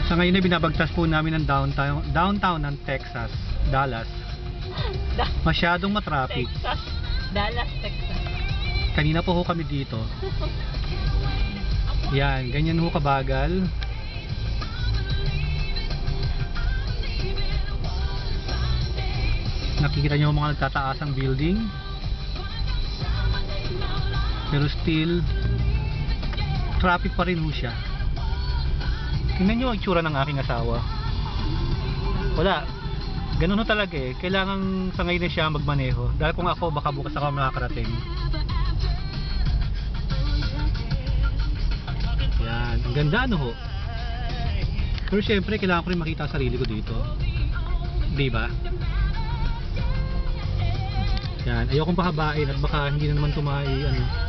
Sa ngayon ay binabagtas po namin ng downtown ng Texas, Dallas. Masyadong matraffic. Texas. Dallas, Texas. Kanina po ho kami dito. Yan, ganyan ho kabagal. Nakikita nyo mga nagtataasang building. Pero still, traffic pa rin ho siya. Tingnan nyo ang itsura ng aking asawa. Wala. Ganun ho talaga eh. Kailangan sa ngayon na siya magmaneho. Dahil kung ako, baka bukas ako makakarating. Yan. Ang ganda ano ho. Pero syempre, kailangan ko rin makita ang sarili ko dito. Diba? Yan. Ayokong pahabain at baka hindi na naman tumay ano.